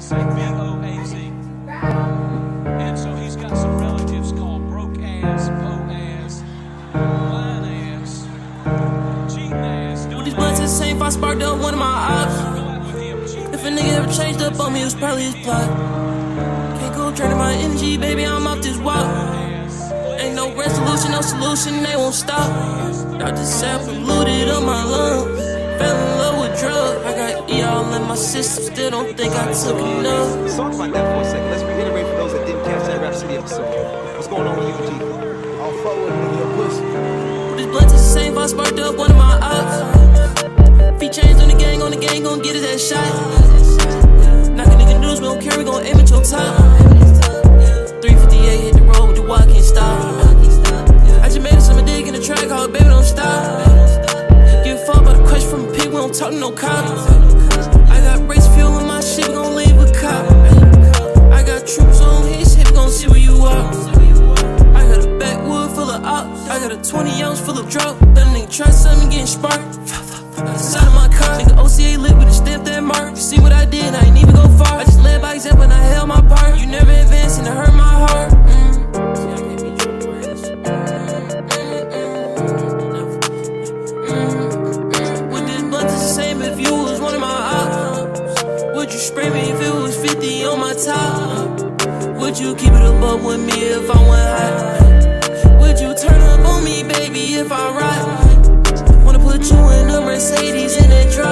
say B-O-A-Z. And so he's got some relatives called broke ass, po ass, lying ass, cheating ass. With these blunts, it's the same if I sparked up one of my ops. If a nigga ever changed up on me, it was probably his plot. Can't go draining my energy, baby, I'm off this walk. Ain't no resolution, no solution, they won't stop. I just self-polluted on my lungs. Fell in love with drugs. I got all in my system, still don't think I took enough. Let's talk about that for a second. Let's reiterate for those that didn't catch that Rap City episode. What's going on with you, G? I'll follow a nigga pussy. With these blunts, it's the same if I sparked up one of my ops. If he changed on the gang, gon' get his ass shot. Knock a nigga news, we don't care, we gon' aim at your top. 358 hit the road with the walk, can't stop. I just made a summer dig in the track, called baby don't stop. Give a fuck about the question from a pig, we don't talk to no cops. I got race fuel in my shit, we gon' leave a cop. I got troops on his hip, we gon' see where you are. I got a backwood full of ops, I got a 20 ounce full of drop. That nigga try something, getting sparked. Inside of my car, nigga OCA lit with a stamp that mark. You see what I did, I ain't even go far. I just led by example and I held my part. You never advanced and it hurt my heart. With this blunt, it's the same if you was one of my ops. Would you spray me if it was 50 on my top? Would you keep it above with me if I went high? Would you turn up on me, baby, if I ride? Wanna put you in a Mercedes in that drive?